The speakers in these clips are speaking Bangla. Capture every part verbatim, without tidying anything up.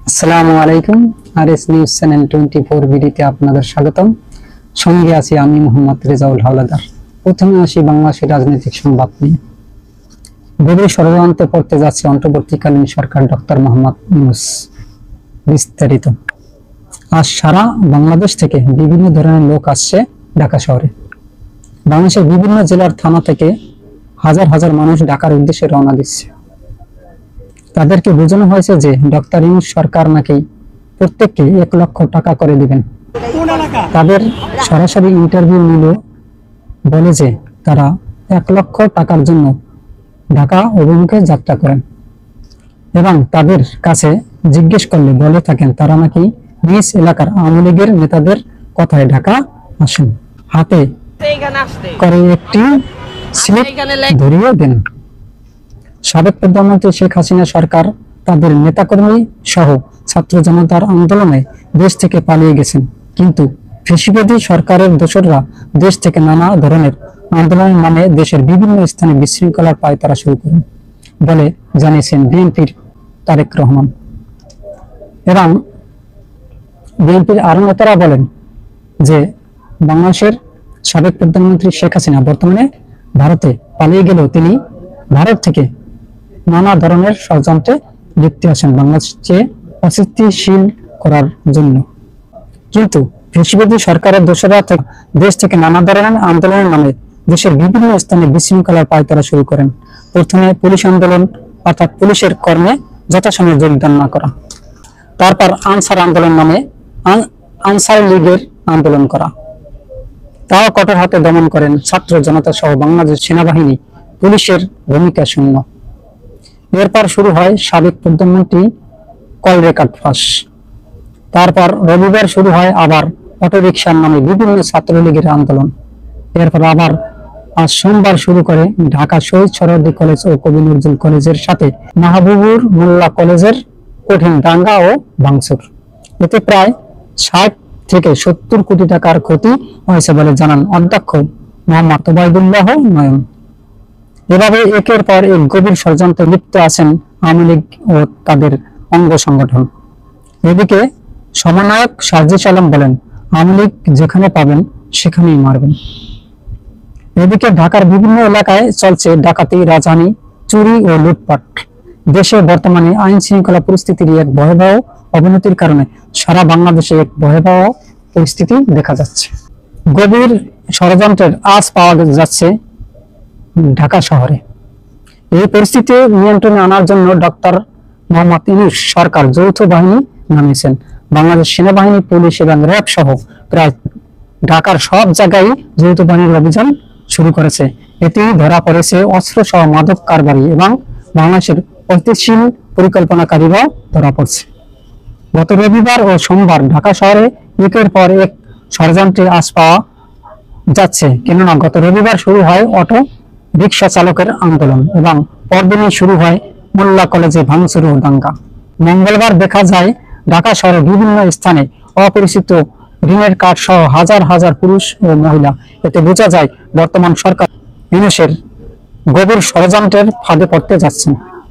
আসসালামু আলাইকুম। RS news channel twenty four ভিডিওতে আপনাদের স্বাগতম। সঙ্গে আছি আমি মোহাম্মদ রেজাউল হাওলাদার। প্রথমে আসি বাংলাদেশের রাজনৈতিক সংবাদ নিয়ে। গভীর ষড়যন্ত্রে পড়তে যাচ্ছে অন্তর্বর্তীকালীন সরকার ডক্টর মোহাম্মদ ইউনূস। বিস্তারিত। আজ সারা বাংলাদেশ থেকে বিভিন্ন ধরনের লোক আসছে ঢাকা শহরে। বাংলাদেশের বিভিন্ন জেলার থানা থেকে হাজার হাজার মানুষ ঢাকার উদ্দেশ্যে রওনা দিচ্ছে। তাদেরকে বোঝানো হয়েছে যে ডক্টর ইউনূস সরকার নাকি প্রত্যেককে এক লক্ষ টাকা করে দিবেন। তাদের সরাসরি ইন্টারভিউ নিল, বলে যে তারা এক লক্ষ টাকার জন্য ঢাকা অভিমুখে যাত্রা করেন এবং তাদের কাছে জিজ্ঞেস করলে বলে থাকেন তারা নাকি নিজ এলাকার আওয়ামী লীগের নেতাদের কথায় ঢাকা আসেন। হাতে করে একটি স্লিপ ধরিয়ে দেন। সাবেক প্রধানমন্ত্রী শেখ হাসিনা সরকার তাদের নেতাকর্মী সহ ছাত্র জনতার আন্দোলনে দেশ থেকে পালিয়ে গেছেন, কিন্তু ফ্যাসিবাদী সরকারের দোসররা দেশ থেকে নানা ধরনের আন্দোলনের নামে দেশের বিভিন্ন স্থানে বিশৃঙ্খলার পায়তারা শুরু করেন বলে জানিয়েছেন বিএনপির তারেক রহমান। এবং বিএনপির আরো নেতারা বলেন যে বাংলাদেশের সাবেক প্রধানমন্ত্রী শেখ হাসিনা বর্তমানে ভারতে পালিয়ে গেলেও তিনি ভারত থেকে নানা ধরনের ষড়যন্ত্রে লিপ্ত আছেন বাংলাদেশকে অস্থিতিশীল করার জন্য। কিন্তু ফ্যাসিবাদী সরকারের দোসররা দেশ থেকে নানা ধরনের আন্দোলনের নামে দেশের বিভিন্ন স্থানে বিশৃঙ্খলার পায়তারা শুরু করেন। প্রথমে পুলিশ আন্দোলন অর্থাৎ পুলিশের কর্মে যথাসময়ে যোগদান না করা, তারপর আনসার আন্দোলন নামে আনসার লীগের আন্দোলন করা, তাও কঠোর হাতে দমন করেন ছাত্র জনতা সহ বাংলাদেশ সেনাবাহিনী পুলিশের ভূমিকা শূন্য। এরপর শুরু হয় সাবেক প্রধানমন্ত্রী কল রেকর্ড ফাঁস। তারপর রবিবার শুরু হয় আবার অটোরিকশার নামে বিভিন্ন ছাত্রলীগের আন্দোলন। এরপর আবার আজ সোমবার শুরু করে ঢাকা শহীদ সোহরাওয়ার্দী কলেজ ও কবি নজরুল কলেজের সাথে মাহবুবুর মোল্লা কলেজের কঠিন দাঙ্গা ও ভাঙচুর। এতে প্রায় ষাট থেকে সত্তর কোটি টাকার ক্ষতি হয়েছে বলে জানান অধ্যক্ষ মোহাম্মদ ওবায়দুল্লাহ নয়ন। এভাবে একের পর এক গভীর ষড়যন্ত্রে লিপ্ত আছেন আওয়ামী লীগ ও তাদের অঙ্গ সংগঠন। এদিকে সমন্বয়ক সাজিদ আলম বলেন, আওয়ামী লীগ যেখানে পাবেন সেখানেই মারবেন। এদিকে ঢাকার বিভিন্ন এলাকায় চলছে ডাকাতি, রাজধানী, চুরি ও লুটপাট। দেশে বর্তমানে আইন শৃঙ্খলা পরিস্থিতির এক ভয়াবহ অবনতির কারণে সারা বাংলাদেশে এক ভয়াবহ পরিস্থিতি দেখা যাচ্ছে। গভীর ষড়যন্ত্রের আঁচ পাওয়া যাচ্ছে ঢাকা শহরে। এই পরিস্থিতি নিয়ন্ত্রণে আনার জন্য ডক্টর মোহাম্মদ ইউনূস সরকার যৌথ বাহিনী নামিয়েছেন। বাংলাদেশ সেনাবাহিনী, পুলিশ এবং র্যাব সহ প্রায় ঢাকার সব জায়গায় যৌথ বাহিনীর অভিযান শুরু করেছে। এতেই ধরা পড়েছে অস্ত্র সহ মাদক কারবারি এবং বাংলাদেশের অস্থিতিশীল পরিকল্পনাকারীরাও ধরা পড়ছে। গত রবিবার ও সোমবার ঢাকা শহরে একের পর এক ষড়যন্ত্রের আঁচ পাওয়া যাচ্ছে, কেননা গত রবিবার শুরু হয় অটো রিক্সা চালকের আন্দোলন এবং পরদিনই শুরু হয় মোল্লা কলেজে ভাঙচুর ও দাঙ্গা। মঙ্গলবার দেখা যায় ঢাকা শহরের বিভিন্ন স্থানে অপরিচিত ঋণের কার্ড সহ হাজার হাজার পুরুষ ও মহিলা। এতে বোঝা যায় বর্তমান সরকার ইউনূসের গভীর ষড়যন্ত্রের ফাঁদে পড়তে যাচ্ছেন।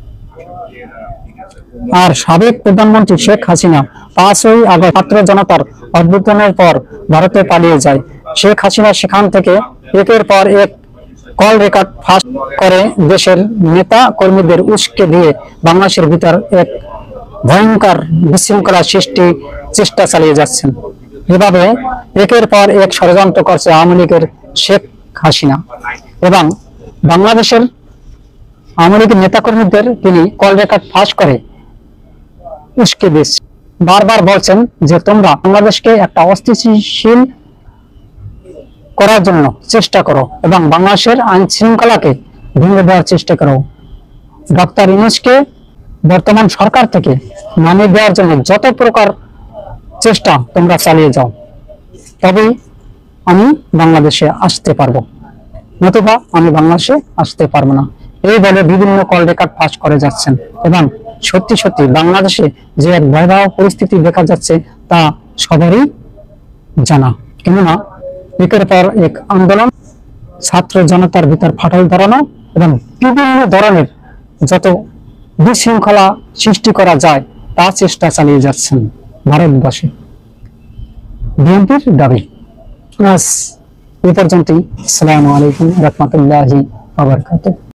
আর সাবেক প্রধানমন্ত্রী শেখ হাসিনা পাঁচই আগস্ট ছাত্র জনতার অভ্যুত্থানের পর ভারতে পালিয়ে যায়। শেখ হাসিনা সেখান থেকে একের পর এক কল রেকর্ড ফাঁস করে দেশের নেতা কর্মীদের উস্কে দিয়ে বাংলাদেশের ভিতর এক ভয়ঙ্কর বিশৃঙ্খলা সৃষ্টি চেষ্টা চালিয়ে যাচ্ছেন। এভাবে একের পর এক ষড়যন্ত্র করছে আওয়ামী লীগের শেখ হাসিনা এবং বাংলাদেশের আওয়ামী লীগের নেতাকর্মীদের তিনি কল রেকর্ড ফাঁস করে উস্কে দিচ্ছে। বারবার বলছেন যে তোমরা বাংলাদেশকে একটা অস্থিতিশীল করার জন্য চেষ্টা করো এবং বাংলাদেশের আইন শৃঙ্খলাকে ভেঙে দেওয়ার চেষ্টা করো। ডক্টর ইউনূসকে বর্তমান সরকার থেকে নামিয়ে দেওয়ার জন্য যত প্রকার চেষ্টা তোমরা চালিয়ে যাও, তবেই আমি বাংলাদেশে আসতে পারবো, নতুবা আমি বাংলাদেশে আসতে পারবো না। এই বলে বিভিন্ন কল রেকর্ড ফাঁস করে যাচ্ছেন এবং সত্যি সত্যি বাংলাদেশে যে এক ভয়াবহ পরিস্থিতি দেখা যাচ্ছে তা সবারই জানা। কেননা একের পর এক আন্দোলন, ছাত্র জনতার ভিতর ফাটল ধরানো এবং বিভিন্ন ধরনের যত বিশৃঙ্খলা সৃষ্টি করা যায় তা চেষ্টা চালিয়ে যাচ্ছেন ভারতবর্ষে বিএনপির দাবি। আজ এ পর্যন্তই। আসসালামু আলাইকুম রহমতুল্লাহি ওয়া বারাকাতুহু।